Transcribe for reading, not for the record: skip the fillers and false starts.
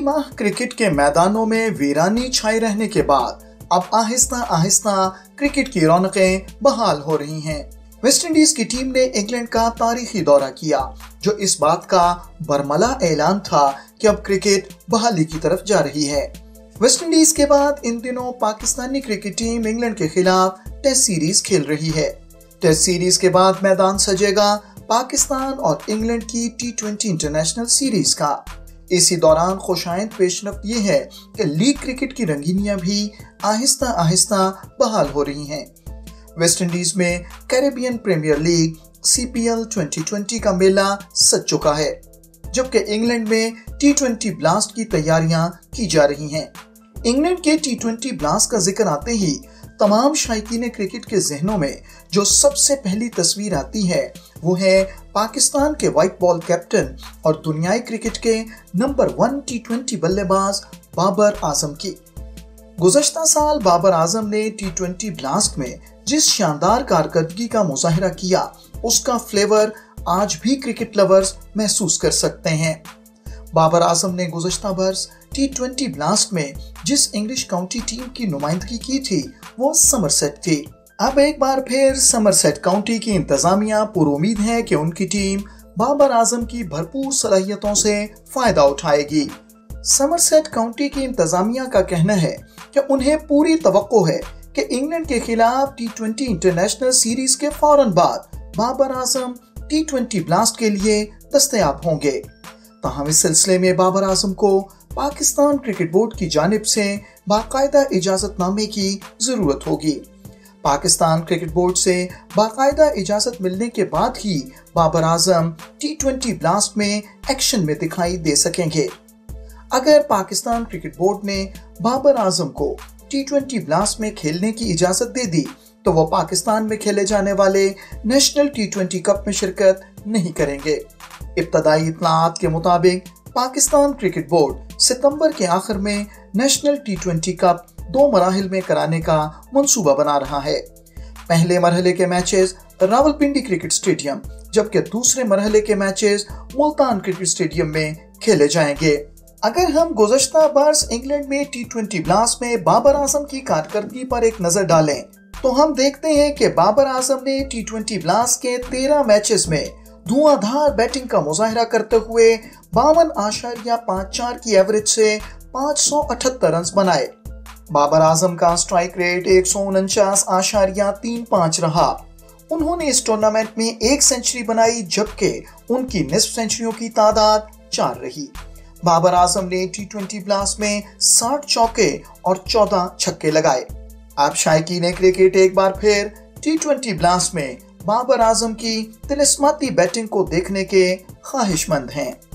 माह क्रिकेट के मैदानों में वीरानी छाई रहने के बाद अब आहिस्ता आहिस्ता क्रिकेट की रौनकें बहाल हो रही हैं। वेस्ट इंडीज की टीम ने इंग्लैंड का तारीखी दौरा किया, जो इस बात का बरमला ऐलान था कि अब क्रिकेट बहाली की तरफ जा रही है। वेस्ट इंडीज के बाद इन दिनों पाकिस्तानी क्रिकेट टीम इंग्लैंड के खिलाफ टेस्ट सीरीज खेल रही है। टेस्ट सीरीज के बाद मैदान सजेगा पाकिस्तान और इंग्लैंड की T20 इंटरनेशनल सीरीज का। इसी दौरान खुशाइंद पेशरफ्त ये है कि लीग क्रिकेट की रंगीनियां भी आहिस्ता आहिस्ता बहाल हो रही हैं। वेस्ट इंडीज में कैरेबियन प्रीमियर लीग CPL 2020 का मेला सज चुका है, जबकि इंग्लैंड में T20 ब्लास्ट की तैयारियां की जा रही हैं। इंग्लैंड के T20 ब्लास्ट का जिक्र आते ही तमाम शायकीन क्रिकेट के जहनों में जो सबसे पहली तस्वीर आती है वो है पाकिस्तान के व्हाइट बॉल कैप्टन और दुनियाई क्रिकेट के नंबर 1 T20 बल्लेबाज बाबर आजम की। गुज़श्ता साल बाबर आजम ने T20 ब्लास्ट में जिस शानदार कारकर्दगी का मुजाहिरा किया, उसका फ्लेवर आज भी क्रिकेट लवर्स महसूस कर सकते हैं। बाबर आजम ने गुज़श्ता बरस T20 ब्लास्ट में जिस इंग्लिश काउंटी टीम की नुमाइंदगी की थी वो समरसेट थी। अब एक बार फिर समरसेट काउंटी की इंतजामिया पुरुमीद है कि उनकी टीम बाबर आजम की भरपूर सलाहियतों से फायदा उठाएगी। समरसेट काउंटी की इंतजामिया का कहना है कि उन्हें पूरी तवक्को है कि इंग्लैंड के खिलाफ T20 इंटरनेशनल सीरीज के फौरन बाद बाबर आजम T20 ब्लास्ट के लिए दस्तयाब होंगे। ताहम इस सिलसिले में बाबर आजम को पाकिस्तान क्रिकेट बोर्ड की जानिब से बाकायदा इजाजतनामे की जरूरत होगी। पाकिस्तान क्रिकेट बोर्ड से बाकायदा इजाजत मिलने के बाद ही बाबर आजम T20 ब्लास्ट में एक्शन में दिखाई दे सकेंगे। अगर पाकिस्तान क्रिकेट बोर्ड ने बाबर आजम को T20 ब्लास्ट में खेलने की इजाजत दे दी तो वो पाकिस्तान में खेले जाने वाले नेशनल T20 कप में शिरकत नहीं करेंगे। इब्तदाई इत्तलाआत के मुताबिक पाकिस्तान क्रिकेट बोर्ड सितंबर के आखिर में नेशनल T20 कप 2 मराहिल में कराने का मंसूबा बना रहा है। पहले मरहले के मैचेस रावलपिंडी क्रिकेट स्टेडियम, जबकि दूसरे मरहले के मैचेस मुल्तान क्रिकेट स्टेडियम में खेले जाएंगे। अगर हम गुज़श्ता बरस इंग्लैंड में T20 ब्लास्ट में बाबर आजम की कारकर्दगी पर एक नजर डालें तो हम देखते हैं कि बाबर आजम ने T20 ब्लास्ट के 13 मैचेस में धुआंधार बैटिंग का मुजाहिरा करते हुए 52.54 की एवरेज से 578 रन बनाए। बाबर आजम का स्ट्राइक रेट 149.35 रहा। उन्होंने इस टूर्नामेंट में एक सेंचुरी बनाई, जबकि उनकी निस्फ सेंचुरियों की तादाद 4 रही। बाबर आजम ने T20 ब्लास्ट में 60 चौके और 14 छक्के लगाए। अब शायकीन क्रिकेट एक बार फिर T20 ब्लास्ट में बाबर आजम की तिलिस्माती बैटिंग को देखने के ख्वाहिशमंद हैं।